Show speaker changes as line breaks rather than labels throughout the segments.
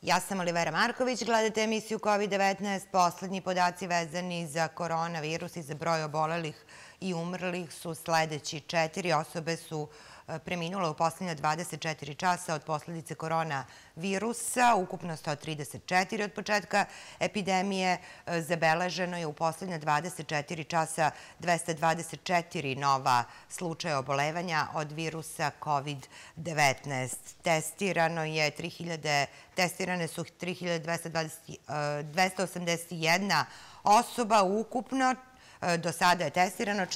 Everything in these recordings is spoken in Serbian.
Ja sam Olivera Marković, gledate emisiju COVID-19. Poslednji podaci vezani za koronavirus i za broj obolelih i umrlih su sledeći. 4 osobe su preminule u poslednja 24 časa od posledice koronavirusa, ukupno 134 od početka epidemije. Zabeleženo je u poslednja 24 časa 224 nova slučaja obolevanja od virusa COVID-19. Testirane su 3.281 osoba ukupno. Do sada je testirano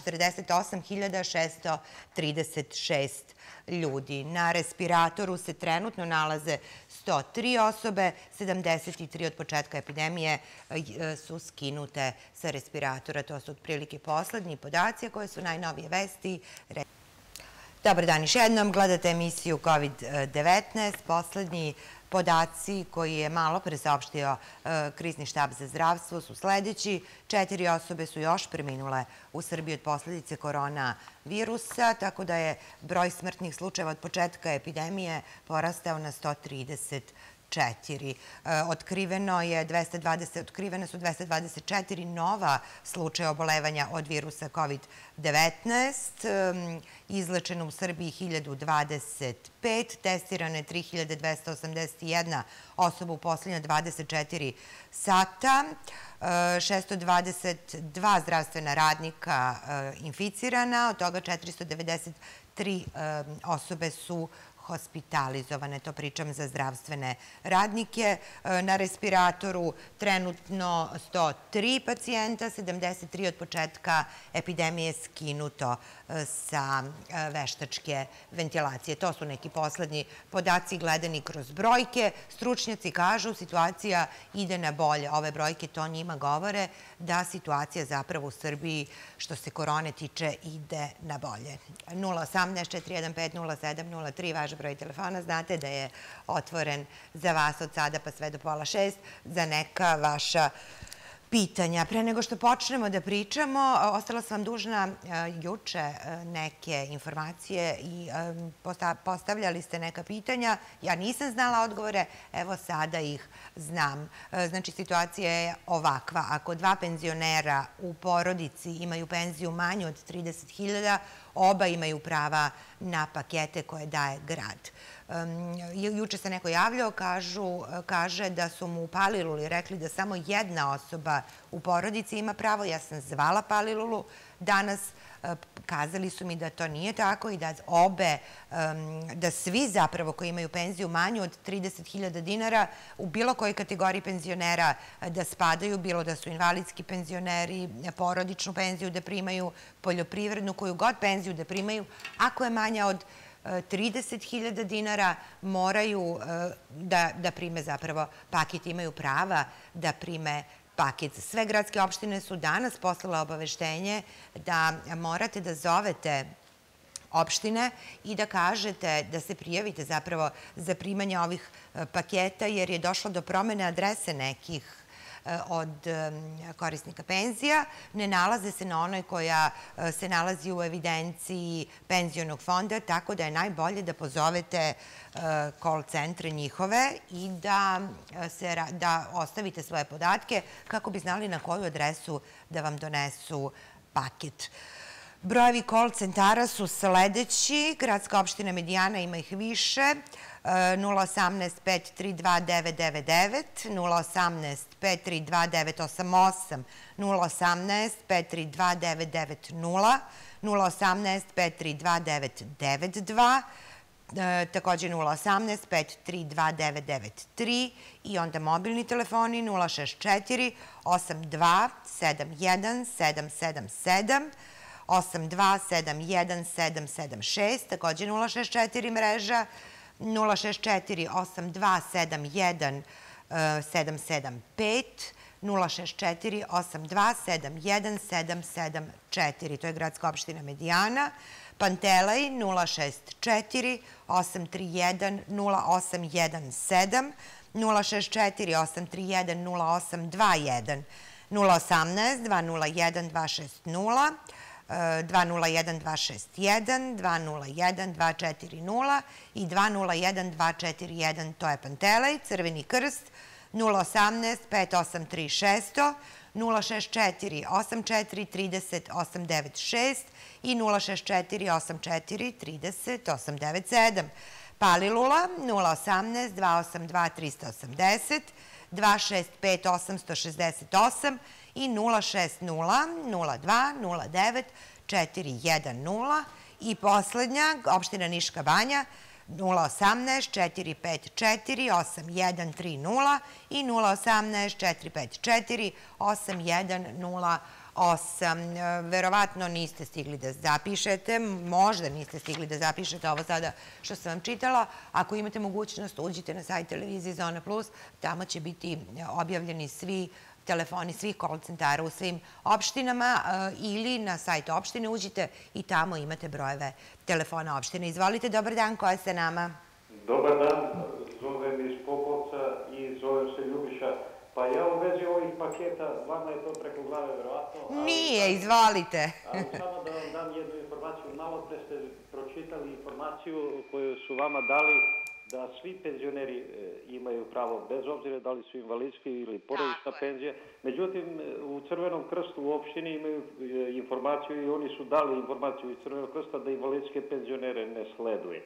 48.636 ljudi. Na respiratoru se trenutno nalaze 103 osobe, 73 od početka epidemije su skinute sa respiratora. To su otprilike poslednji podaci, koje su najnovije vesti. Dobar dan još jednom, gledate emisiju COVID-19. Poslednji podaci koji je malo pre saopštio Krizni štab za zdravstvo su sledeći. 4 osobe su još preminule u Srbiji od posledice koronavirusa, tako da je broj smrtnih slučajeva od početka epidemije porastao na 134. Otkrivene su 224 nova slučaja obolevanja od virusa COVID-19, izlečeno u Srbiji 1025, testirane 3281 osoba u poslednja 24 sata, 622 zdravstvena radnika inficirana, od toga 493 osobe su hospitalizovane, to pričam za zdravstvene radnike. Na respiratoru trenutno 103 pacijenta, 73 od početka epidemije skinuto sa veštačke ventilacije. To su neki poslednji podaci gledani kroz brojke. Stručnjaci kažu situacija ide na bolje. Ove brojke to njima govore da situacija zapravo u Srbiji što se korone tiče ide na bolje. 018 415 0703 vaš broj telefona. Znate da je otvoren za vas od sada pa sve do 5:30 za neka vaša pitanja. Pre nego što počnemo da pričamo, ostala sam vam dužna juče neke informacije i postavljali ste neka pitanja. Ja nisam znala odgovore, evo sada ih znam. Znači, situacija je ovakva. Ako 2 penzionera u porodici imaju penziju manju od 30.000, oba imaju prava na pakete koje daje grad. Juče se neko javljao, kaže da su mu u Paliluli rekli da samo jedna osoba u porodici ima pravo. Ja sam zvala Palilulu danas, kazali su mi da to nije tako i da svi zapravo koji imaju penziju manju od 30.000 dinara u bilo kojoj kategoriji penzionera da spadaju, bilo da su invalidski penzioneri, porodičnu penziju da primaju, poljoprivrednu, koju god penziju da primaju, ako je manja od 30.000 dinara moraju da prime zapravo paket, imaju prava da prime paket. Sve gradske opštine su danas poslale obaveštenje da morate da zovete opštine i da kažete, da se prijavite zapravo za primanje ovih paketa, jer je došlo do promene adrese nekih od korisnika penzija. Ne nalaze se na onoj koja se nalazi u evidenciji penzionog fonda, tako da je najbolje da pozovete call centre njihove i da ostavite svoje podatke kako bi znali na koju adresu da vam donesu paket. Brojevi call centara su sledeći. Gradska opština Medijana ima ih više. 018 532 999, 018 532 988, 018 532 990, 018 532 992, takođe 018 532 993 i onda mobilni telefoni 064 82 71 777, 8271 776, takođe 064 mreža, 064 8271 775, 064 8271 774. To je gradska opština Medijana. Pantelej 064 831 0817, 064 831 0821, 018 201 260, 201-261, 201-240 i 201-241, to je Pantelej, Crveni krst, 018-583-600, 064-84-30-896 i 064-84-30-897. Palilula 018-282-380, 265-868 i 060-02-09-410 i poslednja, opština Niška banja, 018-454-8130 i 018-454-8108. Verovatno niste stigli da zapišete, možda niste stigli da zapišete ovo sada što sam vam čitala. Ako imate mogućnost, uđite na sajt televizije Zona Plus, tamo će biti objavljeni svi telefoni svih call centara u svim opštinama ili na sajt opštine uđite i tamo imate brojeve telefona opštine. Izvolite, dobar dan, ko je sa nama?
Dobar dan, zovem iz Popovca i zovem se Ljubiša. Pa ja u vezi ovih paketa, vama je to preko glave verovatno.
Nije, izvolite.
Ali samo da vam dam jednu informaciju. Malo pre ste pročitali informaciju koju su vama dali da svi penzioneri imaju pravo, bez obzira da li su invalidski ili porodična penzija. Međutim, u Crvenom krstu u opštini imaju informaciju i oni su dali informaciju iz Crvenog krsta da invalidske penzionere ne sleduje.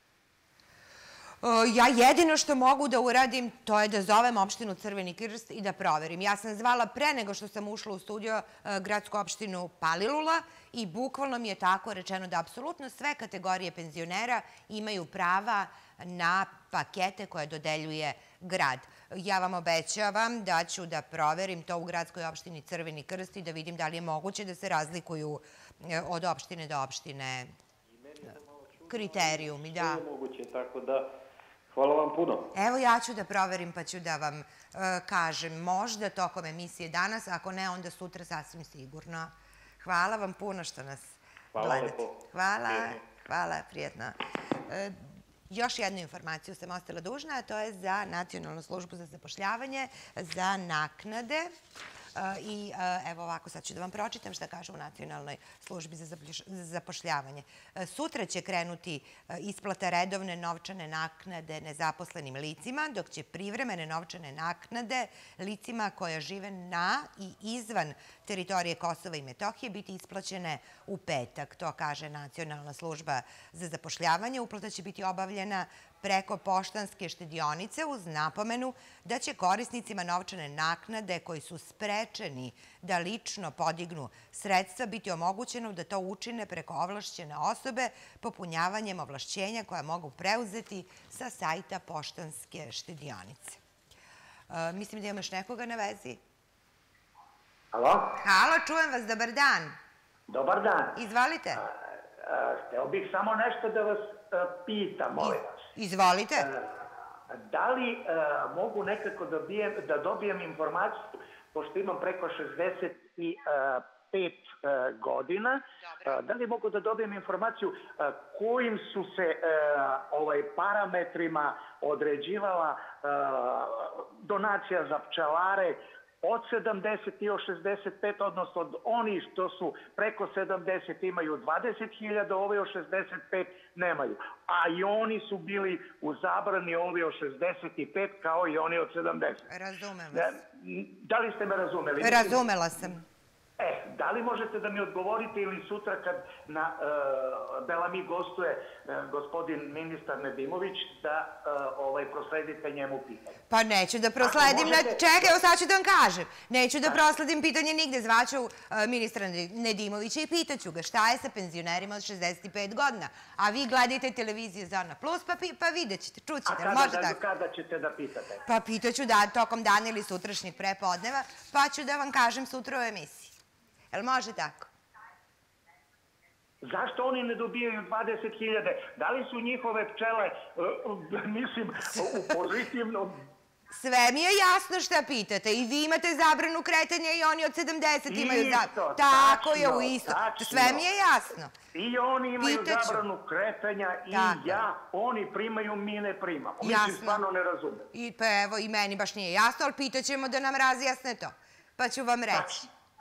Ja jedino što mogu da uradim, to je da zovem opštinu Crveni krst i da proverim. Ja sam zvala pre nego što sam ušla u studio gradsku opštinu Palilula i bukvalno mi je tako rečeno da apsolutno sve kategorije penzionera imaju prava na pakete koje dodeljuje grad. Ja vam obećavam da ću da proverim to u gradskoj opštini Crveni krst i da vidim da li je moguće da se razlikuju od opštine do opštine kriterijumi. Da.
Sve je moguće, tako da hvala vam puno.
Evo ja ću da proverim pa ću da vam kažem možda tokom emisije danas, ako ne onda sutra sasvim sigurno. Hvala vam puno što nas gledate. Hvala, prijetno. Još jednu informaciju sam ostala dužna, a to je za Nacionalnu službu za zapošljavanje, za naknade. I evo ovako, sad ću da vam pročitam šta kaže u Nacionalnoj službi za zapošljavanje. Sutra će krenuti isplata redovne novčane naknade nezaposlenim licima, dok će privremene novčane naknade licima koja žive na i izvan teritorije Kosova i Metohije biti isplaćene u petak. To kaže Nacionalna služba za zapošljavanje. Uplata će biti obavljena preko poštanske štedionice uz napomenu da će korisnicima novčane naknade koji su sprečeni da lično podignu sredstva biti omogućeno da to učine preko ovlašćene osobe popunjavanjem ovlašćenja koja mogu preuzeti sa sajta poštanske štedionice. Mislim da imamo još nekoga na vezi.
Halo?
Halo, čujem vas, dobar dan.
Dobar dan.
Izvolite.
Hteo bih samo nešto da vas pitam, molim vas.
Izvolite.
Da li mogu nekako da dobijem informaciju, pošto imam preko 65 godina, da li mogu da dobijem informaciju kojim su se parametrima određivala donacija za pčelare od 70 i od 65, odnosno od onih što su preko 70 imaju 20.000, ovi od 65 nemaju. A i oni su bili u zabrani, ovi od 65 kao i oni od 70.
Razumem vas.
Da li ste me razumeli?
Razumela sam.
Da li možete da mi odgovorite ili sutra kad na Belami gostuje gospodin ministar Nedimović da prosledite njemu pitanje?
Pa neću da prosledim, čekaj, evo sad ću da vam kažem. Neću da prosledim pitanje nigde, zvaću ministra Nedimovića i pitaću ga šta je sa penzionerima od 65 godina. A vi gledajte televiziju Zona Plus pa vidjet ćete, čućete.
A kada ćete da pitate?
Pa pitaću da tokom dana ili sutrašnjeg prepodneva, pa ću da vam kažem sutra u emisiji. Jel može tako?
Zašto oni ne dobijaju 20.000? Da li su njihove pčele, mislim, u pozitivnom...
Sve mi je jasno šta pitate. I vi imate zabranu kretanja i oni od 70 imaju zabranu. Tako je, u isto. Sve mi je jasno.
I oni imaju zabranu kretanja i oni primaju, mi ne primamo. Mislim, stvarno ne razumem.
Pa evo, i meni baš nije jasno, ali pitaćemo da nam razjasne to. Pa ću vam reći.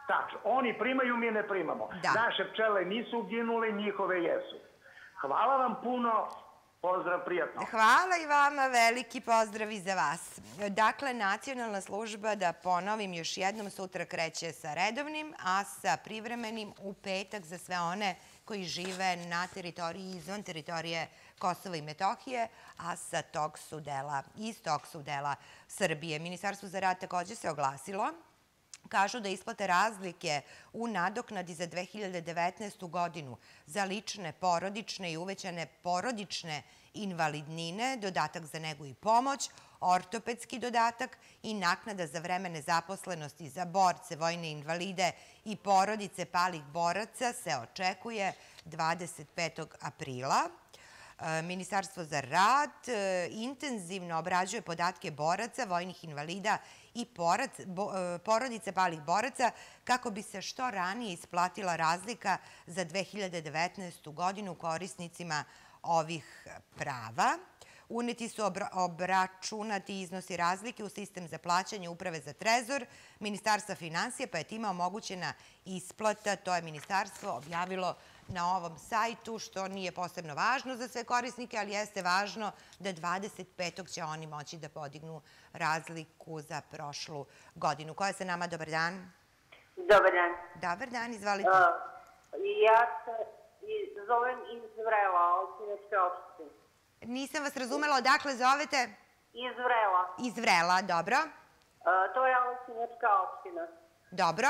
Tačno. Oni primaju, mi ne primamo. Naše pčele nisu uginule, njihove jesu. Hvala vam puno. Pozdrav, prijatno.
Hvala i vama, veliki pozdrav i za vas. Dakle, Nacionalna služba, da ponovim još jednom, sutra kreće sa redovnim, a sa privremenim u petak za sve one koji žive na teritoriji izvan teritorije Kosova i Metohije, a sa tog su dela, iz tog su dela Srbije. Ministarstvo za rad takođe se oglasilo. Kažu da isplate razlike u nadoknadi za 2019. godinu za lične, porodične i uvećane porodične invalidnine, dodatak za negu i pomoć, ortopedski dodatak i naknada za vreme nezaposlenosti za borce, vojne invalide i porodice palih boraca se očekuje 25. aprila. Ministarstvo za rad intenzivno obrađuje podatke boraca, vojnih invalida i porodice palih boraca kako bi se što ranije isplatila razlika za 2019. godinu korisnicima ovih prava. Uneti su obračunati iznosi razlike u sistem za plaćanje Uprave za trezor Ministarstva finansija, pa je time omogućena isplata. To je ministarstvo objavilo na ovom sajtu, što nije posebno važno za sve korisnike, ali jeste važno da 25. će oni moći da podignu razliku za prošlu godinu. Ko je sa nama? Dobar dan.
Dobar dan.
Dobar dan, izvolite.
Ja se zovem iz Vrela, Aleksinačke opštine.
Nisam vas razumela, odakle zovete?
Iz Vrela.
Iz Vrela, dobro.
To je Aleksinačka opština.
Dobro.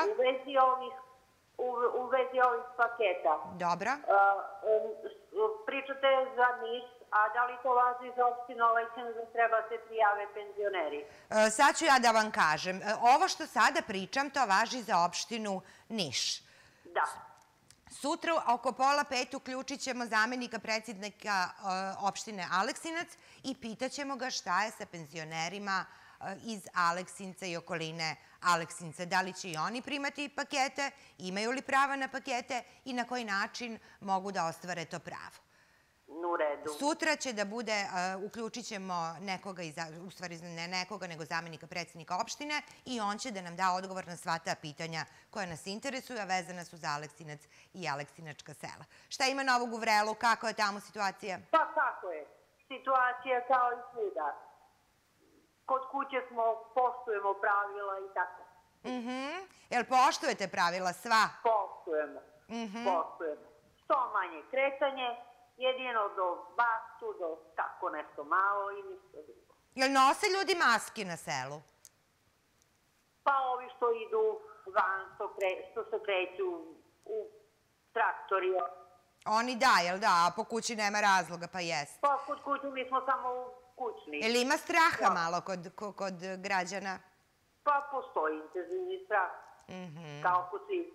U vezi ovih paketa.
Dobro.
Pričate za Niš, a da li to važi za opštinu Aleksinac da treba se prijave penzioneri?
Sad ću ja da vam kažem. Ovo što sada pričam, to važi za opštinu Niš.
Da.
Sutra oko 4:30 uključit ćemo zamenika predsjednika opštine Aleksinac i pitaćemo ga šta je sa penzionerima iz Aleksinca i okoline Aleksinca. Da li će i oni primati pakete, imaju li prava na pakete i na koji način mogu da ostvare to pravo.
U redu.
Sutra će da bude, uključit ćemo nekoga, u stvari ne nekoga, nego zamenika predsjednika opštine i on će da nam da odgovor na sva ta pitanja koja nas interesuju, a vezana su za Aleksinac i Aleksinačka sela. Šta ima novog u Vrelu? Kako je tamo situacija?
Pa kako je? Situacija kao i svuda. Kod kuće smo, poštujemo pravila i tako.
Jel poštujete pravila sva?
Poštujemo. Poštujemo. Što manje kretanje, jedino do bastu, do tako nešto malo i ništa drugo.
Jel nose ljudi maske na selu?
Pa ovi što idu van, što se kreću u traktorima.
Oni da, jel da? A po kući nema razloga, pa jest.
Pa kod kuće mi smo samo kućni.
Jel ima straha malo kod građana?
Pa postoji intenzivni strah. Kao kod svih.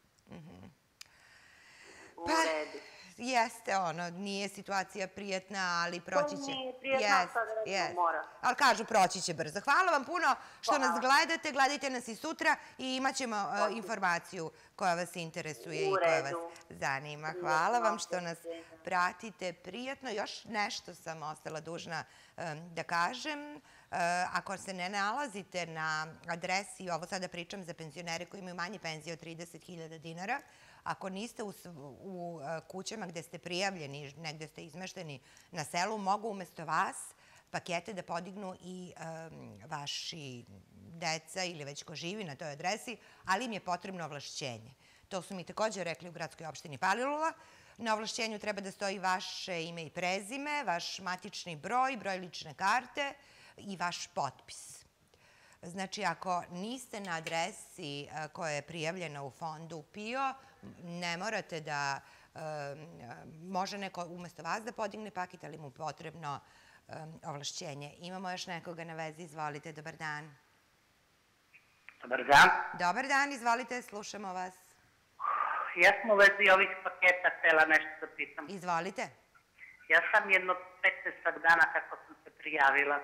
U redu.
Jeste, nije situacija prijatna, ali proći će.
To nije prijatna, sad recimo mora.
Ali kažu, proći će brzo. Hvala vam puno što nas gledate, gledajte nas i sutra i imat ćemo informaciju koja vas interesuje i koja vas zanima. Hvala vam što nas pratite prijatno. Još nešto sam ostala dužna da kažem. Ako se ne nalazite na adresi, ovo sada pričam za penzionere koji imaju manje penzije od 30.000 dinara, ako niste u kućama gde ste prijavljeni, negde ste izmešteni na selu, mogu umesto vas pakete da podignu i vaši deca ili već ko živi na toj adresi, ali im je potrebno ovlašćenje. To su mi takođe rekli u gradskoj opštini Palilula. Na ovlašćenju treba da stoji vaše ime i prezime, vaš matični broj, broj lične karte i vaš potpis. Znači, ako niste na adresi koja je prijavljena u fondu PIO, ne morate da, može neko umesto vas da podigne paket, ali mu potrebno ovlašćenje. Imamo još nekoga na vezi, izvolite, dobar dan.
Dobar dan.
Dobar dan, izvolite, slušamo vas.
Ja sam u vezi ovih paketa htjela nešto da pitam.
Izvolite.
Ja sam jedno 15 dana kako sam se prijavila.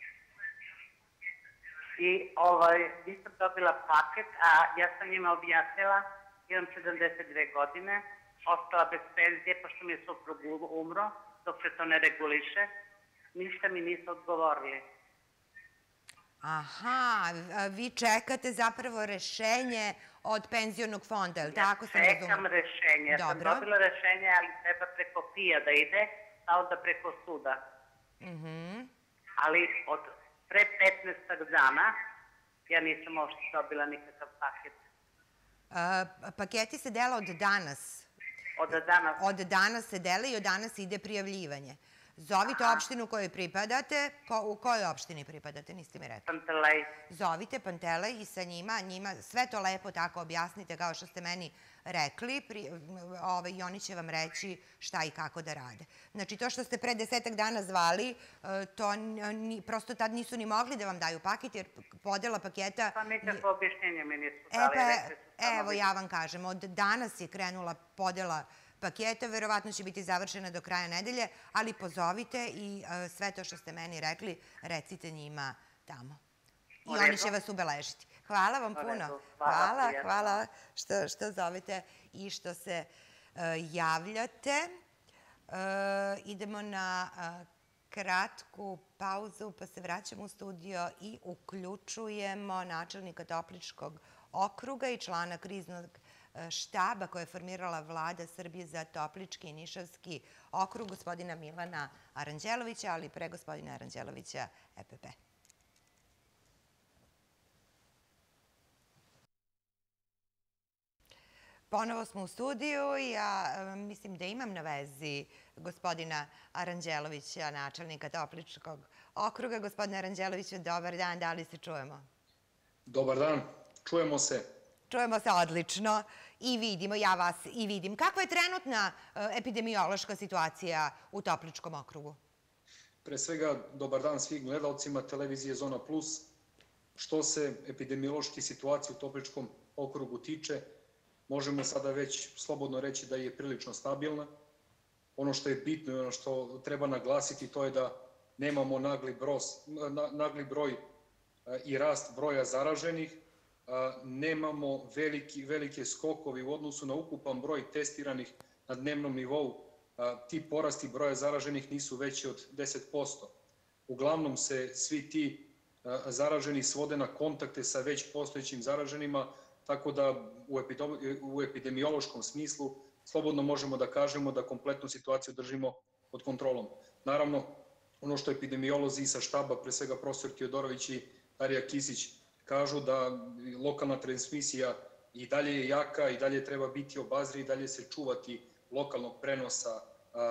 I nisam dobila paket, a ja sam njima objasnila, imam 72 godine, ostala bez penzije, pošto mi je suprug umro, dok se to ne reguliše, ništa mi nisu odgovorili.
Aha, vi čekate zapravo rešenje od penzionog fonda, je li tako sam razumela?
Čekam rešenje. Ja sam dobila rešenje, ali treba preko PIA da ide, a onda preko suda. Ali od pre 15 dana ja nisam uopšte dobila nikakav paket.
Paketi se dele od danas.
Od danas?
Od danas se dele i od danas ide prijavljivanje. Zovite opštinu kojoj pripadate. U kojoj opštini pripadate, niste mi rekli?
Pantelej.
Zovite Pantelej i sa njima sve to lepo tako objasnite kao što ste meni rekli i oni će vam reći šta i kako da rade. Znači, to što ste pre 10 dana zvali, prosto tad nisu ni mogli da vam daju paket, jer podela paketa...
Pa nikakvo objašnjenje mi nisu dali.
Evo, ja vam kažem, od danas je krenula podela paketa, verovatno će biti završena do kraja nedelje, ali pozovite i sve to što ste meni rekli, recite njima tamo. I oni će vas ubeležiti. Hvala vam puno. Hvala što zovete i što se javljate. Idemo na kratku pauzu, pa se vraćamo u studio i uključujemo načelnika Topličkog okruga i člana kriznog štaba koje je formirala Vlada Srbije za Toplički i Nišavski okrug, gospodina Milana Aranđelovića, ali pre gospodina Aranđelovića EPP. Ponovo smo u studiju i ja mislim da imam na vezi gospodina Aranđelovića, načelnika Topličkog okruga. Gospodine Aranđeloviću, dobar dan, da li se čujemo?
Dobar dan, čujemo se.
Čujemo se odlično i vidimo, ja vas i vidim. Kakva je trenutna epidemiološka situacija u Topličkom okrugu?
Pre svega, dobar dan svim gledalcima televizije Zona Plus. Što se epidemiološke situacije u Topličkom okrugu tiče, možemo sada već slobodno reći da je prilično stabilna. Ono što je bitno i ono što treba naglasiti to je da nemamo nagli broj i rast broja zaraženih, nemamo velike skokovi u odnosu na ukupan broj testiranih na dnevnom nivou. Ti porasti broja zaraženih nisu veći od 10%. Uglavnom se svi ti zaraženi svode na kontakte sa već postojećim zaraženima, tako da u epidemiološkom smislu slobodno možemo da kažemo da kompletnu situaciju držimo pod kontrolom. Naravno, ono što epidemiolozi sa štaba, pre svega profesor Teodorović i Darija Kisić, kažu da lokalna transmisija i dalje je jaka, i dalje treba biti obazriv, i dalje se čuvati lokalnog prenosa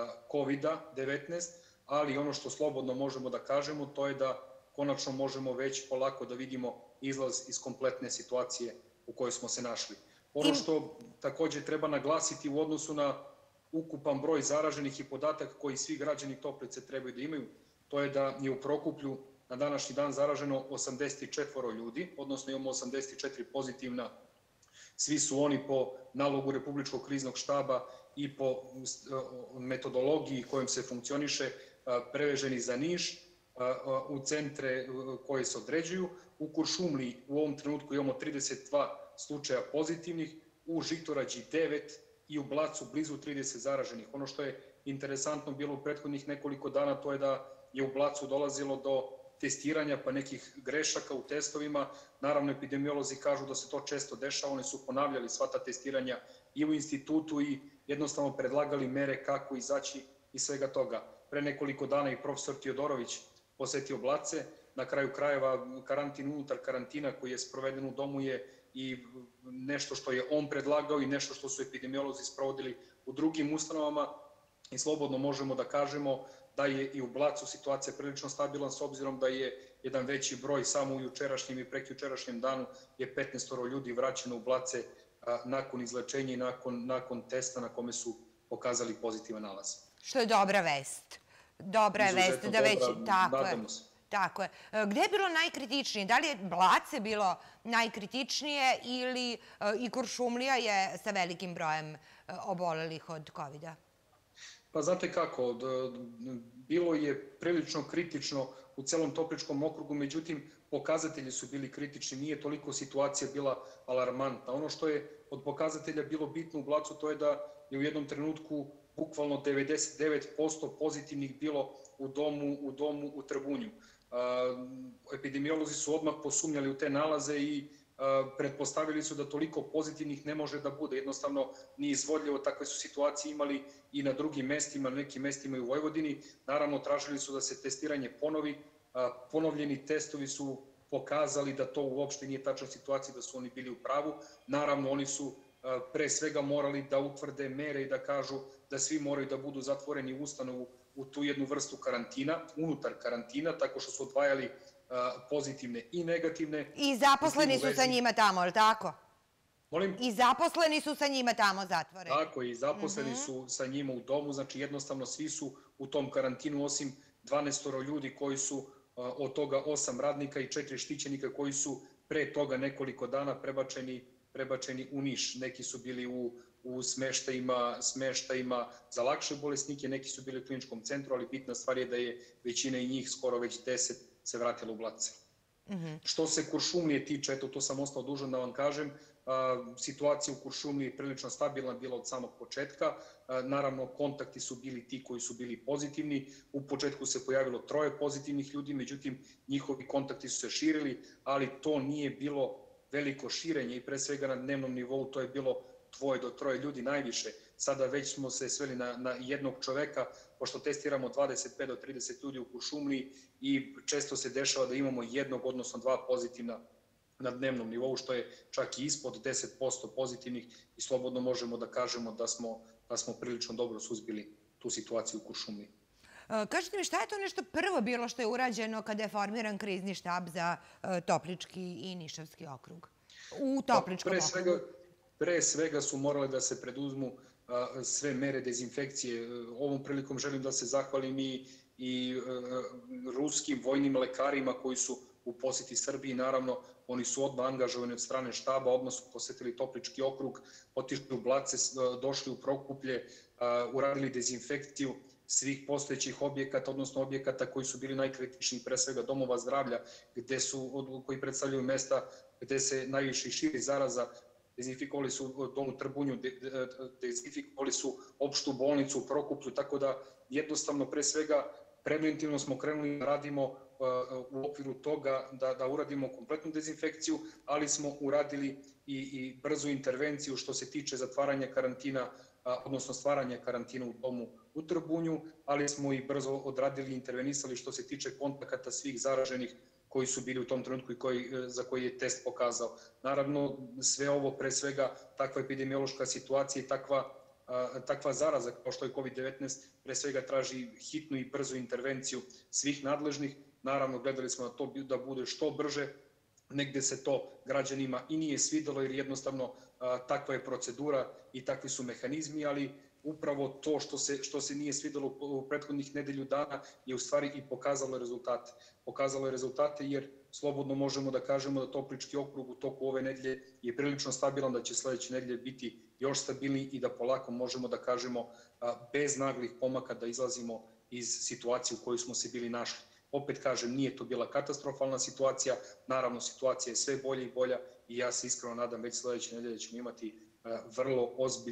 COVID-19, ali ono što slobodno možemo da kažemo to je da konačno možemo već polako da vidimo izlaz iz kompletne situacije u kojoj smo se našli. Ono što takođe treba naglasiti u odnosu na ukupan broj zaraženih i podatak koji svi građani Toplice trebaju da imaju, to je da je u Prokuplju na današnji dan zaraženo 84 ljudi, odnosno imamo 84 pozitivna. Svi su oni po nalogu Republičkog kriznog štaba i po metodologiji kojom se funkcioniše preveženi za Niš u centre koje se određuju. U Kuršumliji u ovom trenutku imamo 32 slučaja pozitivnih, u Žitorađi 9 i u Blacu blizu 30 zaraženih. Ono što je interesantno bilo u prethodnih nekoliko dana to je da je u Blacu dolazilo do testiranja pa nekih grešaka u testovima. Naravno, epidemiolozi kažu da se to često dešava, oni su ponavljali sva ta testiranja i u institutu i jednostavno predlagali mere kako izaći iz svega toga. Pre nekoliko dana i profesor Teodorović posetio Blace, na kraju krajeva karantin unutar karantina koji je sproveden u domu je i nešto što je on predlagao i nešto što su epidemiolozi sprovodili u drugim ustanovama i slobodno možemo da kažemo da je i u Blacu situacija prilično stabilna s obzirom da je jedan veći broj samo u jučerašnjem i prekjučerašnjem danu je 15 ljudi vraćeno u Blace nakon izlečenja i nakon testa na kome su pokazali pozitivan nalaz.
Što je dobra vest. Dobra je vest da već...
Nadamo se.
Tako je. Gde je bilo najkritičnije? Da li je Blace bilo najkritičnije ili i Kuršumlija je sa velikim brojem obolelih od COVID-a?
Pa znate kako, bilo je prilično kritično u celom Topličkom okrugu, međutim pokazatelji su bili kritični, nije toliko situacija bila alarmantna. Ono što je od pokazatelja bilo bitno u Blacu to je da je u jednom trenutku bukvalno 99% pozitivnih bilo u domu u Trbunju. Epidemiolozi su odmah posumnjali u te nalaze i pretpostavili su da toliko pozitivnih ne može da bude. Jednostavno nije izvodljivo, takve su situacije imali i na drugim mestima, na nekim mestima i u Vojvodini. Naravno, tražili su da se testiranje ponovi. Ponovljeni testovi su pokazali da to uopšte nije tačna situacija, da su oni bili u pravu. Naravno, oni su pre svega morali da utvrde mere i da kažu da svi moraju da budu zatvoreni u ustanovu u tu jednu vrstu karantina, unutar karantina, tako što su odvajali pozitivne i negativne.
I zaposleni su sa njima tamo, je li tako?
Molim?
I zaposleni su sa njima tamo zatvoreni.
Tako, i zaposleni su sa njima u domu, znači jednostavno svi su u tom karantinu, osim 12 ljudi koji su, od toga 8 radnika i 4 štićenika koji su pre toga nekoliko dana prebačeni u Niš. Neki su bili u smeštajima za lakše bolesnike, neki su bili u kliničkom centru, ali bitna stvar je da je većina i njih, skoro već 10, se vratila u Blace. Što se Kuršumlije tiče, eto to sam ostao dužan da vam kažem, situacija u Kuršumliji je prilično stabilna bila od samog početka. Naravno, kontakti su bili ti koji su bili pozitivni. U početku se pojavilo 3 pozitivnih ljudi, međutim, njihovi kontakti su se širili, ali to nije bilo veliko širenje i pre svega na dnevnom nivou to je bilo 2 do 3 ljudi najviše. Sada već smo se sveli na jednog čoveka, pošto testiramo 25 do 30 ljudi u Kuršumliji i često se dešava da imamo 1, odnosno 2 pozitivna na dnevnom nivou, što je čak i ispod 10% pozitivnih i slobodno možemo da kažemo da smo prilično dobro suzbili tu situaciju u Kuršumliji.
Kažite mi, šta je to nešto prvo bilo što je urađeno kada je formiran krizni štab za Toplički i Nišavski okrug? U Topličkom okrugu.
Pre svega su morale da se preduzmu sve mere dezinfekcije. Ovom prilikom želim da se zahvalim i ruskim vojnim lekarima koji su u poseti Srbiji. Naravno, oni su odmah angažovani od strane štaba, odmah su posetili Toplički okrug, otišli u Blace, došli u Prokuplje, uradili dezinfekciju svih postojećih objekata, odnosno objekata koji su bili najkritičniji, pre svega domova zdravlja, koji predstavljaju mesta gde se najviše širi zaraza. Dezinfikovali su dom u Trbunju, dezinfikovali su opštu bolnicu u Prokuplju, tako da jednostavno pre svega preventivno smo krenuli da radimo u okviru toga da uradimo kompletnu dezinfekciju, ali smo uradili i brzu intervenciju što se tiče zatvaranja karantina, odnosno stvaranja karantina u domu u Trbunju, ali smo i brzo odradili i intervenisali što se tiče kontakata svih zaraženih koji su bili u tom trenutku i za koji je test pokazao. Naravno, sve ovo pre svega, takva epidemiološka situacija i takva zaraza kao što je COVID-19 pre svega traži hitnu i brzu intervenciju svih nadležnih. Naravno, gledali smo na to da bude što brže, negde se to građanima i nije svidelo jer jednostavno takva je procedura i takvi su mehanizmi, ali upravo to što se nije svidelo u prethodnih nedelju dana je u stvari i pokazalo rezultate. Pokazalo je rezultate jer slobodno možemo da kažemo da Toplički okrug u toku ove nedelje je prilično stabilan, da će sledeće nedelje biti još stabilniji i da polako možemo da kažemo bez naglih pomaka da izlazimo iz situacije u kojoj smo se bili našli. Opet kažem, nije to bila katastrofalna situacija, naravno situacija je sve bolja i bolja i ja se iskreno nadam već sledeće nedelje ćemo imati vrlo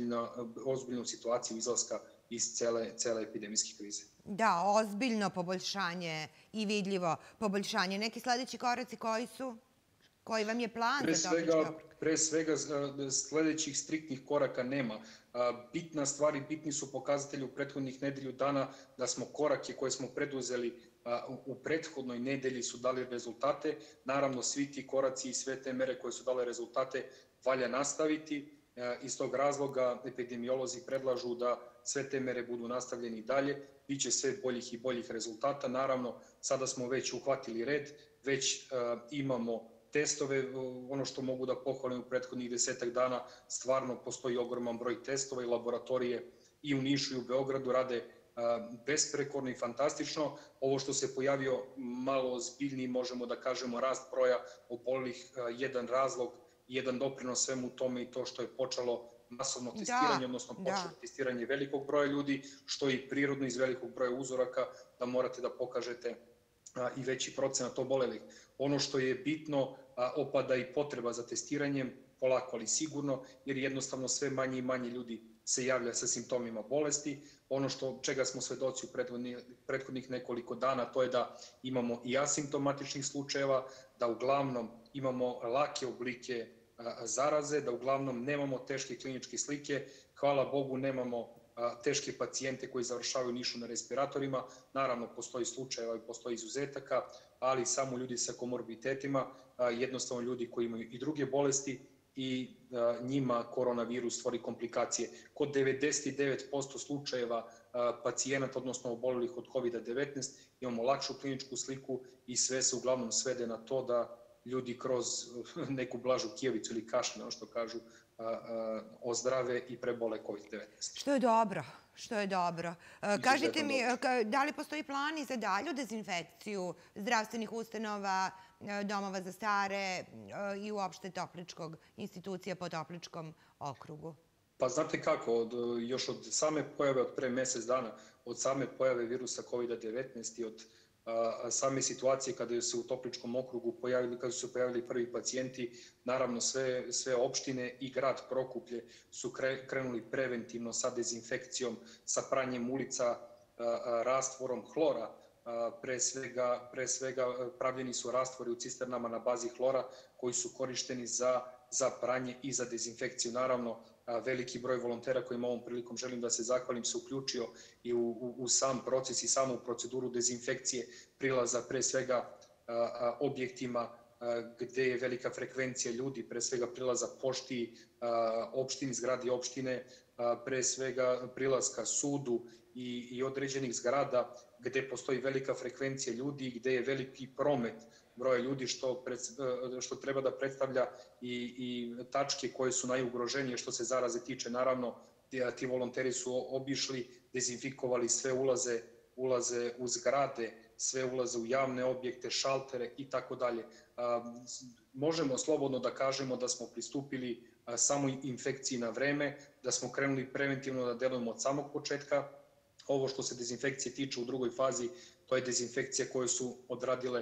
ozbiljnu situaciju izlaska iz cele epidemijske krize.
Da, ozbiljno poboljšanje i vidljivo poboljšanje. Neki sledeći koraci koji su? Koji vam je plan za Toplički okrug?
Pre svega sledećih striktnih koraka nema. Bitna stvar i bitni su pokazatelji u prethodnih nedelju dana da smo korake koje smo preduzeli u prethodnoj nedelji su dali rezultate. Naravno, svi ti koraci i sve te mere koje su dale rezultate valja nastaviti. Iz tog razloga epidemiolozi predlažu da sve te mere budu nastavljene i dalje. Biće sve boljih i boljih rezultata. Naravno, sada smo već uhvatili red, već imamo testove. Ono što mogu da pohvalim u prethodnih 10 dana, stvarno postoji ogroman broj testova i laboratorije i u Nišu i u Beogradu rade besprekorno i fantastično. Ovo što se pojavio malo ozbiljniji, možemo da kažemo, rast broja obolelih, jedan razlog, jedan doprinos svemu tome i to što je počelo masovno testiranje, odnosno počelo testiranje velikog broja ljudi, što je i prirodno iz velikog broja uzoraka da morate da pokažete i veći procenat obolelih. Ono što je bitno, opada i potreba za testiranjem, polako ali sigurno, jer jednostavno sve manje i manje ljudi se javlja sa simptomima bolesti. Ono čega smo svedoci u prethodnih nekoliko dana, to je da imamo i asimptomatičnih slučajeva, da uglavnom imamo lake oblike zaraze, da uglavnom nemamo teške kliničke slike. Hvala Bogu, nemamo teške pacijente koji završavaju nišu na respiratorima. Naravno, postoji slučajeva i postoji izuzetaka, ali samo ljudi sa komorbitetima, jednostavno ljudi koji imaju i druge bolesti i njima koronavirus stvori komplikacije. Kod 99% slučajeva pacijenata, odnosno obolelih od COVID-19, imamo lakšu kliničku sliku i sve se uglavnom svede na to da ljudi kroz neku blažu kijevicu ili kašalj, ono što kažu, ozdrave i prebole COVID-19.
Što je dobro, što je dobro. Kažite mi, da li postoji plan i za dalju dezinfekciju zdravstvenih ustanova, domova za stare i uopšte Topličkog institucija po Topličkom okrugu?
Pa znate kako, još od same pojave od pre mesec dana, od same pojave virusa COVID-19 i od same situacije kada se u Topličkom okrugu kada su se pojavili prvi pacijenti, naravno sve opštine i grad Prokuplje su krenuli preventivno sa dezinfekcijom, sa pranjem ulica rastvorom hlora. Pre svega pravljeni su rastvori u cisternama na bazi hlora koji su korišteni za pranje i za dezinfekciju. Naravno, veliki broj volontera kojima ovom prilikom želim da se zahvalim se uključio i u sam proces i samu proceduru dezinfekcije prilaza pre svega objektima gde je velika frekvencija ljudi, pre svega prilaza pošti, opštini, zgradi opštine, pre svega prilaska sudu i određenih zgrada gde postoji velika frekvencija ljudi, gde je veliki promet broja ljudi što treba da predstavlja i tačke koje su najugroženije što se zaraze tiče. Naravno, ti volonteri su obišli, dezinfikovali sve ulaze u zgrade, sve ulaze u javne objekte, šaltere i tako dalje. Možemo slobodno da kažemo da smo pristupili samoj infekciji na vreme, da smo krenuli preventivno da delujemo od samog početka. Ovo što se dezinfekcije tiče u drugoj fazi, to je dezinfekcija koju su odradile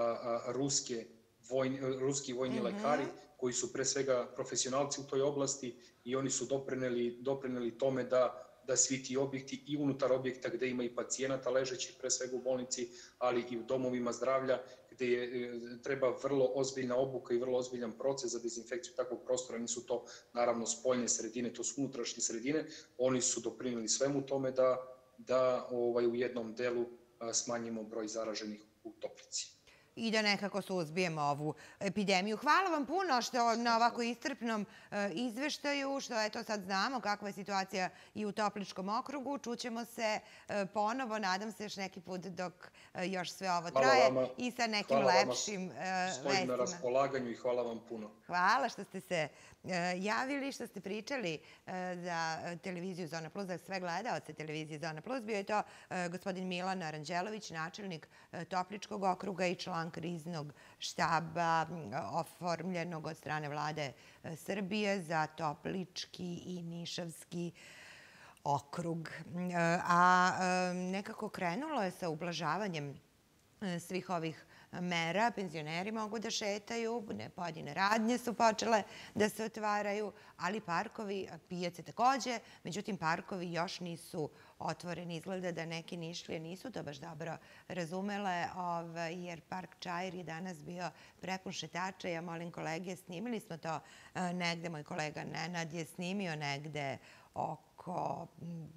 ruski vojni lekari, koji su pre svega profesionalci u toj oblasti i oni su doprineli tome da svi ti objekti i unutar objekta gde ima i pacijenata ležeći pre svega u bolnici, ali i u domovima zdravlja gde treba vrlo ozbiljna obuka i vrlo ozbiljan proces za dezinfekciju takvog prostora. Nisu to naravno spoljne sredine, to su unutrašnje sredine. Oni su doprineli svemu tome da u jednom delu smanjimo broj zaraženih u Toplici.
I da nekako suzbijemo ovu epidemiju. Hvala vam puno što na ovako iscrpnom izveštaju, što eto sad znamo kakva je situacija i u Topličkom okrugu. Čućemo se ponovo, nadam se još neki put dok još sve ovo traje i sa nekim lepšim vestima.
Stojim na raspolaganju i hvala vam puno.
Hvala što ste se javili, što ste pričali za televiziju Zona Plus, za sve gledaoce televizije Zona Plus. Bio je to gospodin Milan Aranđelović, načelnik Topličkog okruga i član kriznog štaba oformljenog od strane vlade Srbije za Toplički i Nišavski okrug. A nekako krenulo je sa ublažavanjem svih ovih mera, penzioneri mogu da šetaju, pojedine radnje su počele da se otvaraju, ali parkovi, pijace takođe, međutim parkovi još nisu otvoreni. Izgleda da neki Nišlije nisu to baš dobro razumele, jer park Čair je danas bio prepun šetača. Ja molim kolege, snimili smo to negde, moj kolega Nenad je snimio negde oko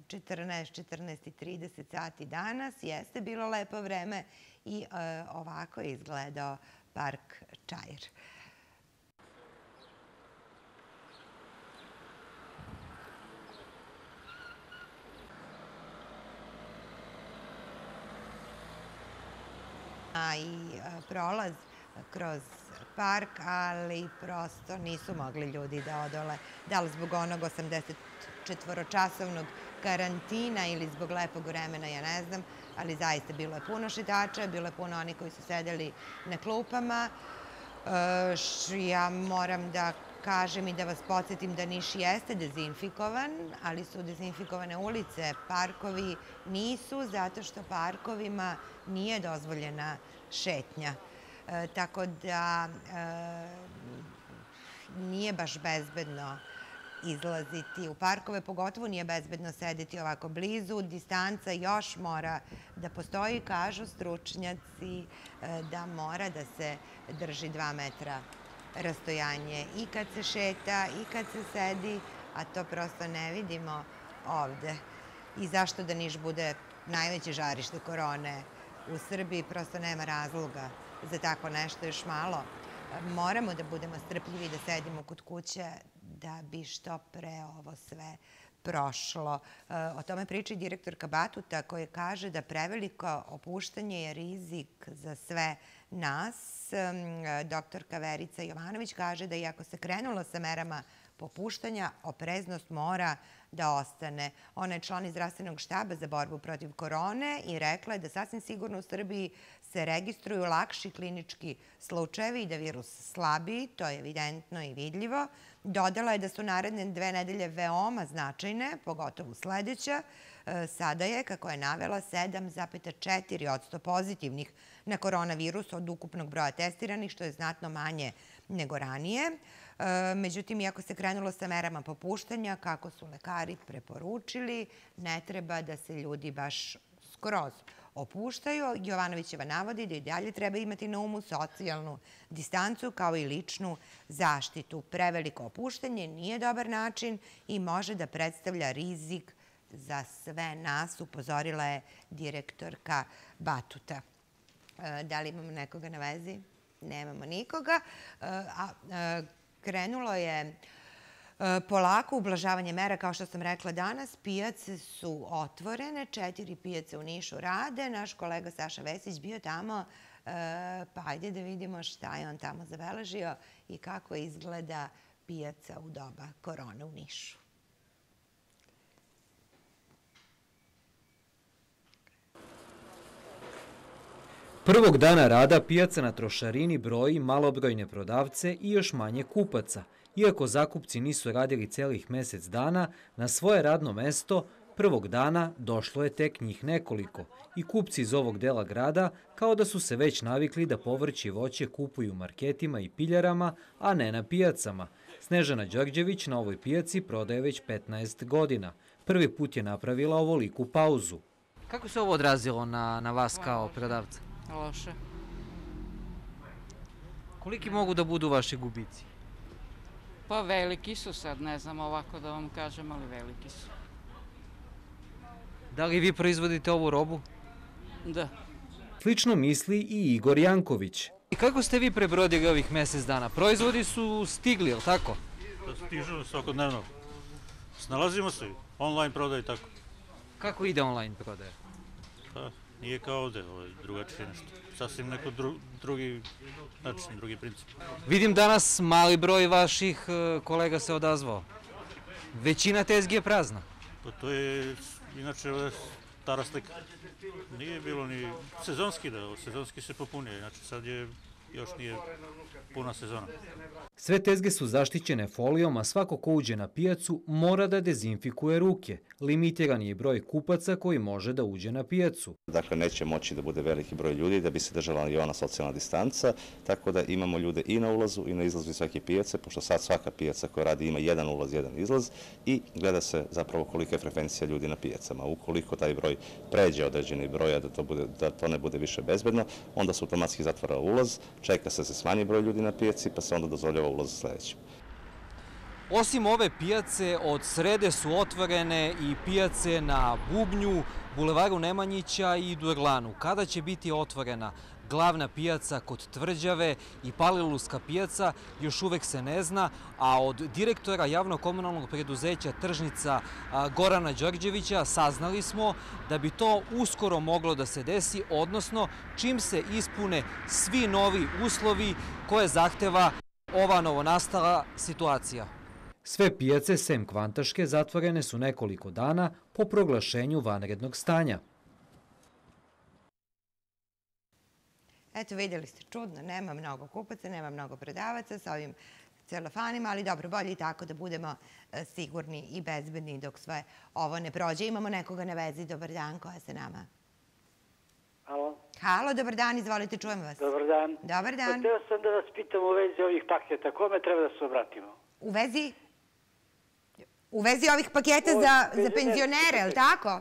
14:30 sati danas. Jeste bilo lepo vreme i ovako je izgledao park Čair. I prolaz kroz park, ali prosto nisu mogli ljudi da odole. Da li zbog onog 84-časovnog karantina ili zbog lepog vremena, ja ne znam, ali zaista bilo je puno šetača, bilo je puno onih koji su sedeli na klupama. Ja moram da kažem i da vas podsjetim da Niš jeste dezinfikovan, ali su dezinfikovane ulice, parkovi nisu, zato što parkovima nije dozvoljena šetnja. Tako da nije baš bezbedno izlaziti u parkove, pogotovo nije bezbedno sedeti ovako blizu. Distanca još mora da postoji, kažu stručnjaci da mora da se drži 2 metra rastojanje i kad se šeta i kad se sedi, a to prosto ne vidimo ovde. I zašto da Niš bude najveće žarište korone u Srbiji, prosto nema razloga za tako nešto još malo. Moramo da budemo strpljivi, da sedimo kod kuće da bi što pre ovo sve prošlo. O tome priča i direktorka Batuta koja kaže da preveliko opuštanje je rizik za sve nas. Doktorka Verica Jovanović kaže da iako se krenulo sa merama popuštanja, opreznost mora da ostane. Ona je član iz zdravstvenog štaba za borbu protiv korone i rekla je da sasvim sigurno u Srbiji se registruju lakši klinički slučajevi i da virus slabi, to je evidentno i vidljivo. Dodala je da su naredne 2 nedelje veoma značajne, pogotovo sledeća. Sada je, kako je navela, 7,4% pozitivnih na koronavirus od ukupnog broja testiranih, što je znatno manje nego ranije. Međutim, iako se krenulo sa merama popuštanja, kako su lekari preporučili, ne treba da se ljudi baš skroz opuštaju. Jovanovićeva navodi da i dalje treba imati na umu socijalnu distancu kao i ličnu zaštitu. Preveliko opuštanje nije dobar način i može da predstavlja rizik za sve nas, upozorila je direktorka Batuta. Da li imamo nekoga na vezi? Nemamo nikoga. Krenulo je polako ublažavanje mera, kao što sam rekla danas. Pijace su otvorene, 4 pijace u Nišu rade. Naš kolega Saša Vesić bio tamo, pa ajde da vidimo šta je on tamo zabeležio i kako izgleda pijaca u doba korone u Nišu.
Prvog dana rada pijaca na Trošarini broji malobrojne prodavce i još manje kupaca. Iako zakupci nisu radili celih mesec dana, na svoje radno mesto prvog dana došlo je tek njih nekoliko i kupci iz ovog dela grada kao da su se već navikli da povrće i voće kupuju u marketima i piljarama, a ne na pijacama. Snežana Đorđević na ovoj pijaci prodaje već 15 godina. Prvi put je napravila ovoliku pauzu.
Kako se ovo odrazilo na vas kao prodavca?
Loše.
Koliki mogu da budu vaši gubici?
Pa veliki su sad, ne znam ovako da vam kažem, ali veliki su.
Da li vi proizvodite ovu robu?
Da.
Slično misli i Igor Janković.
I kako ste vi prebrodili ovih mesec dana? Proizvodi su stigli, je li tako?
Stižu svakodnevno. Snalazimo se, online prodaje i tako.
Kako ide online prodaje?
Pa, nije kao ovde, ovo je drugačije nešto. Sasvim neko drugi način, drugi princip.
Vidim danas mali broj vaših kolega se odazvao. Većina tezgi je prazna.
Pa to je, inače, ovo je stara slika. Nije bilo ni sezonski da, sezonski se popunije, znači sad je, još nije puna sezona.
Sve tezge su zaštićene folijom, a svako ko uđe na pijacu mora da dezinfikuje ruke. Limitiran je broj kupaca koji može da uđe na pijacu.
Dakle, neće moći da bude veliki broj ljudi da bi se držala i ona socijalna distanca, tako da imamo ljude i na ulazu i na izlazu svake pijace, pošto sad svaka pijaca koja radi ima jedan ulaz, jedan izlaz i gleda se zapravo kolika je frekvencija ljudi na pijacama. Ukoliko taj broj pređe određeni broj, da to ne bude više bezbedno, onda se automatski zatvara ulaz, čeka se smanji broj ljudi na pijaci, pa se onda dozvoljava ulaz sledećim.
Osim ove pijace, od srede su otvorene i pijace na Bubnju, Bulevaru Nemanjića i Durlanu. Kada će biti otvorena glavna pijaca kod Tvrđave i Palilulska pijaca još uvek se ne zna, a od direktora javno-komunalnog preduzeća Tržnica Gorana Đorđevića saznali smo da bi to uskoro moglo da se desi, odnosno čim se ispune svi novi uslovi koje zahteva ova novonastala situacija.
Sve pijace, sem Kvantaške, zatvorene su nekoliko dana po proglašenju vanrednog stanja.
Eto, vidjeli ste, čudno, nema mnogo kupaca, nema mnogo prodavaca sa ovim celofanima, ali dobro, bolje i tako da budemo sigurni i bezbedni dok sve ovo ne prođe. Imamo nekoga na vezi. Dobar dan, koja se nama?
Halo?
Halo, dobar dan, izvolite, čujem vas.
Dobar dan.
Dobar dan.
Hteo sam da vas pitam u vezi ovih paketa, kome treba da se obratimo?
U vezi? U vezi ovih paketa za penzionere, je li tako?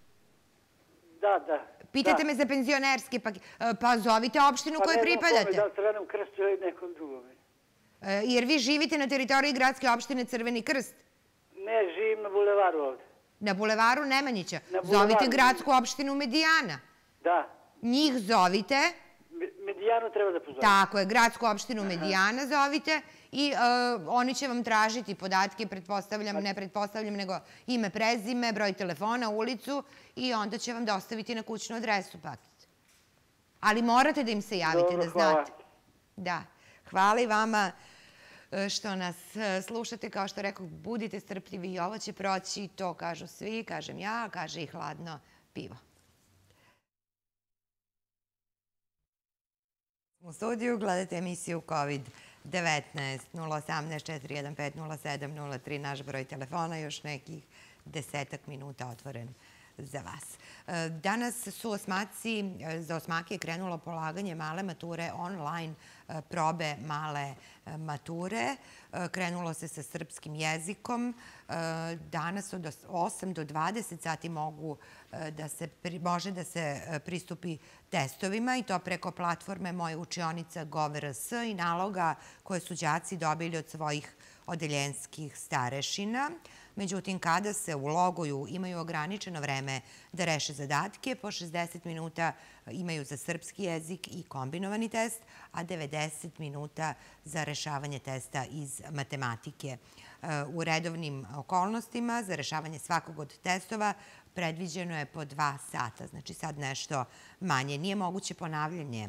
Da.
Pitate me za penzionerski paket. Pa zovite opštinu kojoj pripadate.
Pa ne znam kome, da Crvenom krstu ili nekom drugom.
Jer vi živite na teritoriji gradske opštine Crveni krst.
Ne, živim na bulevaru ovde.
Na bulevaru Nemanjića. Zovite gradsku opštinu Medijana.
Da.
Njih zovite.
Medijanu treba da pozovem.
Tako je, gradsku opštinu Medijana zovite i oni će vam tražiti podatke, ne pretpostavljam, nego ime, prezime, broj telefona, ulicu i onda će vam dostaviti na kućnu adresu paket. Ali morate da im se javite, da znate. Da. Hvala i vama što nas slušate. Kao što rekao, budite strpljivi i ovo će proći. To kažu svi, kažem ja, kaže i hladno pivo. U studiju gledate emisiju COVID-19 018 415 0703, naš broj telefona, još nekih 10 minuta otvoren za vas. Danas su za osmake je krenulo polaganje male mature online, probe male mature. Krenulo se sa srpskim jezikom. Danas od 8 do 20 sati može da se pristupi testovima i to preko platforme Moja učionica GovRS i naloga koje su đaci dobili od svojih odeljenskih starešina. Međutim, kada se uloguju, imaju ograničeno vreme da reše zadatke, po 60 minuta imaju za srpski jezik i kombinovani test, a 90 minuta za rešavanje testa iz matematike. U redovnim okolnostima za rešavanje svakog od testova predviđeno je po 2 sata, znači sad nešto manje. Nije moguće ponavljanje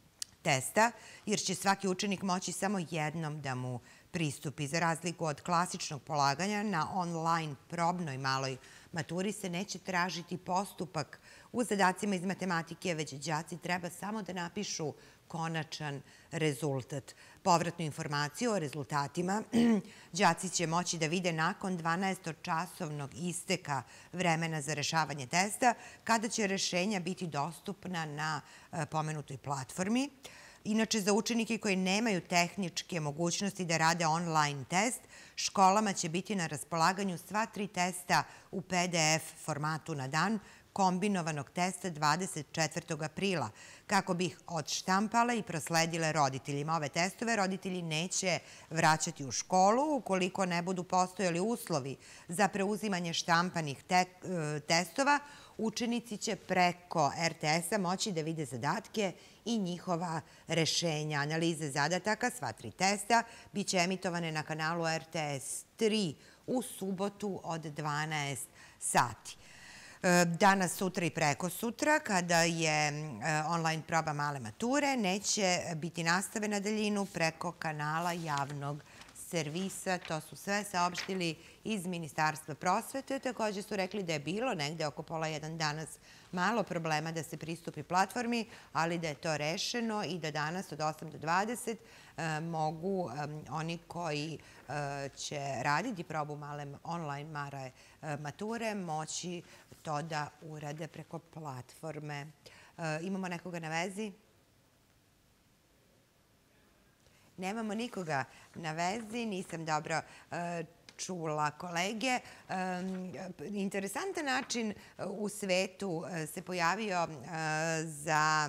testa, jer će svaki učenik moći samo jednom da mu pristupi. Za razliku od klasičnog polaganja, na online probnoj maloj maturi se neće tražiti postupak u zadacima iz matematike, već đaci treba samo da napišu konačan rezultat. Povratnu informaciju o rezultatima đaci će moći da vide nakon 12-časovnog isteka vremena za rešavanje testa, kada će rešenja biti dostupna na pomenutoj platformi. Inače, za učenike koji nemaju tehničke mogućnosti da rade online test, školama će biti na raspolaganju sva 3 testa u PDF formatu na dan kombinovanog testa 24. aprila, kako bi ih odštampale i prosledile roditeljima. Ove testove roditelji neće vraćati u školu ukoliko ne budu postojali uslovi za preuzimanje štampanih testova. Učenici će preko RTS-a moći da vide zadatke i njihova rešenja. Analize zadataka, sva 3 testa, bit će emitovane na kanalu RTS 3 u subotu od 12 sati. Danas, sutra i preko sutra, kada je online proba male mature, neće biti nastave na daljinu preko kanala javnog servisa. To su sve saopštili iz Ministarstva prosvete. Također su rekli da je bilo negde oko 12:30 danas malo problema da se pristupi platformi, ali da je to rešeno i da danas od 8 do 20 mogu oni koji će raditi probu male online mature moći to da urade preko platforme. Imamo nekoga na vezi? Nemamo nikoga na vezi, nisam dobro čula kolege. Interesantan način u svetu se pojavio za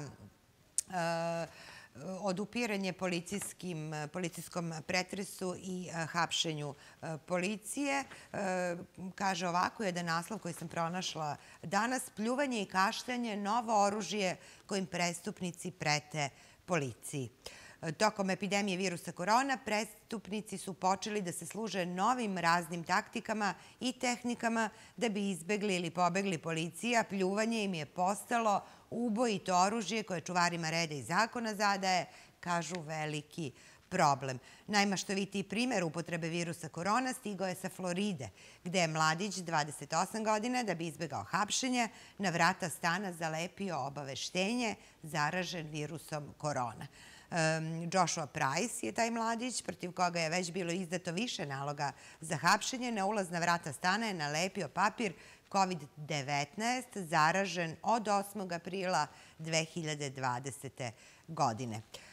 odupiranje policijskom pretresu i hapšenju policije. Kaže ovako, jedan naslov koji sam pronašla danas: pljuvanje i kašljanje, novo oružje kojim prestupnici prete policiji. Tokom epidemije virusa korona, prestupnici su počeli da se služe novim raznim taktikama i tehnikama da bi izbegli ili pobegli policiji, a pljuvanje im je postalo ubojito oružje koje čuvarima reda i zakona zadaje, kažu, veliki problem. Najmaštovitiji primer upotrebe virusa korona stigao je sa Floride, gde je mladić 28 godina, da bi izbegao hapšenje, na vrata stana zalepio obaveštenje: zaražen virusom korona. Joshua Price je taj mladić, protiv koga je već bilo izdato više naloga za hapšenje. Na ulazna vrata stana je nalepio papir: COVID-19, zaražen od 8. aprila 2020. godine.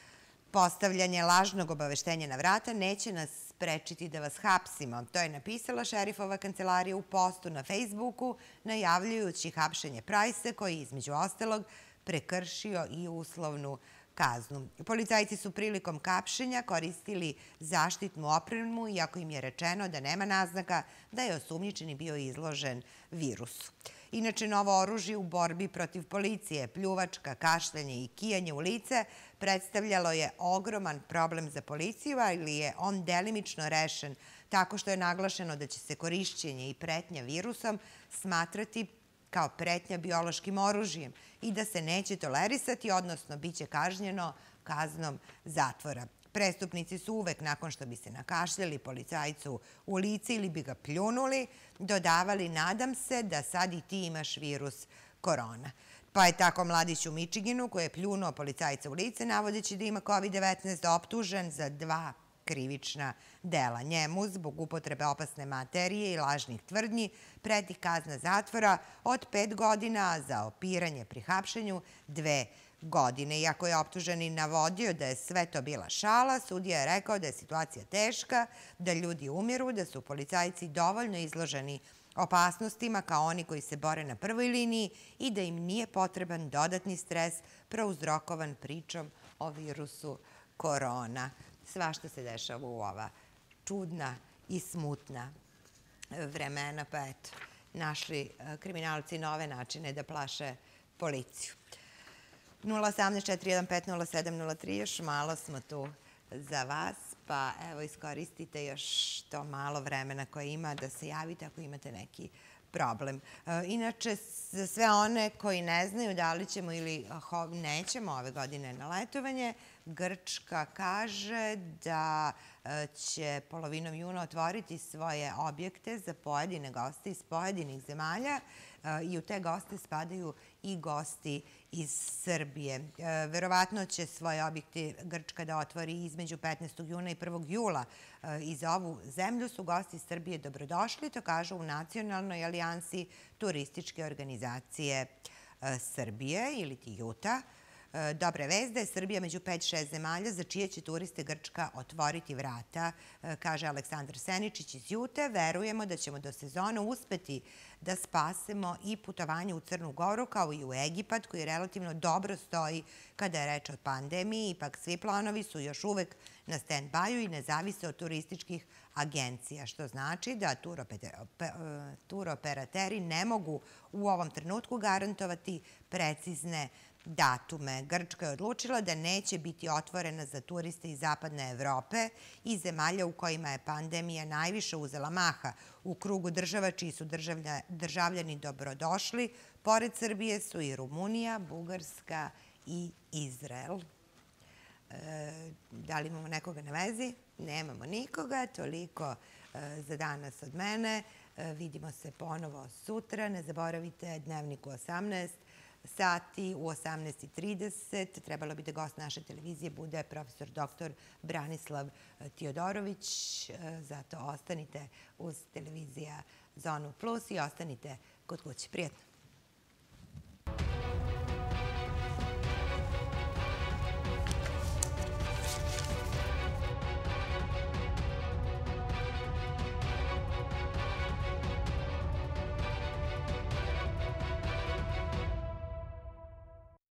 Postavljanje lažnog obaveštenja na vrata neće nas sprečiti da vas hapsimo. To je napisala šerifova kancelarija u postu na Facebooku, najavljujući hapšenje Price, koji je između ostalog prekršio i uslovnu kaznu. Policajci su prilikom hapšenja koristili zaštitnu opremu, iako im je rečeno da nema naznaka da je osumnjičeni bio izložen virusu. Inače, novo oružje u borbi protiv policije, pljuvačka, kašljanje i kijanje u lice predstavljalo je ogroman problem za policiju, ali je on delimično rešen tako što je naglašeno da će se korišćenje i pretnja virusom smatrati kao pretnja biološkim oružjem i da se neće tolerisati, odnosno bit će kažnjeno kaznom zatvora. Prestupnici su uvek, nakon što bi se nakašljali policajcu u lice ili bi ga pljunuli, dodavali: nadam se da sad i ti imaš virus korona. Pa je tako mladić u Mičiginu, koji je pljunuo policajca u lice, navodeći da ima COVID-19, optužen za 2 krivična dela. Njemu, zbog upotrebe opasne materije i lažnih tvrdnji, preti kazna zatvora od 5 godina, a za opiranje pri hapšenju 2 godine. Iako je optuženi navodio da je sve to bila šala, sudija je rekao da je situacija teška, da ljudi umiru, da su policajci dovoljno izloženi opasnostima kao oni koji se bore na prvoj liniji i da im nije potreban dodatni stres prouzrokovan pričom o virusu korona. Svašta se dešava u ova čudna i smutna vremena, pa eto, našli kriminalci nove načine da plaše policiju. 018-415-0703, još malo smo tu za vas, pa evo iskoristite još to malo vremena koje ima da se javite ako imate neki problem. Inače, za sve one koji ne znaju da li ćemo ili nećemo ove godine na letovanje, Grčka kaže da će polovinom juna otvoriti svoje objekte za pojedine goste iz pojedinih zemalja i u te goste spadaju i gosti iz Srbije. Verovatno će svoje objekte Grčka da otvori između 15. juna i 1. jula. I za ovu zemlju su gosti iz Srbije dobrodošli, to kažu u Nacionalnoj alijansi turističke organizacije Srbije ili ti JUTA. Dobra vest da je Srbija među 5-6 zemalja za čije će turiste Grčka otvoriti vrata, kaže Aleksandar Seničić iz JUTA. Verujemo da ćemo do sezone uspeti da spasemo i putovanje u Crnu Goru kao i u Egipat, koji relativno dobro stoji kada je reč o pandemiji. Ipak svi planovi su još uvek na stand-baju i ne zavise od turističkih agencija, što znači da turoperateri ne mogu u ovom trenutku garantovati precizne datume. Grčka je odlučila da neće biti otvorena za turiste iz zapadne Evrope i zemalja u kojima je pandemija najviše uzela maha. U krugu država čiji su državljani dobrodošli, pored Srbije su i Rumunija, Bugarska i Izrael. Da li imamo nekoga na vezi? Nemamo nikoga. Toliko za danas od mene. Vidimo se ponovo sutra. Ne zaboravite Dnevnik u 18 sati, u 18:30. Trebalo bi da gost naše televizije bude profesor dr. Branislav Tiodorović. Zato ostanite uz televizija Zonu Plus i ostanite kod kuće. Prijetno.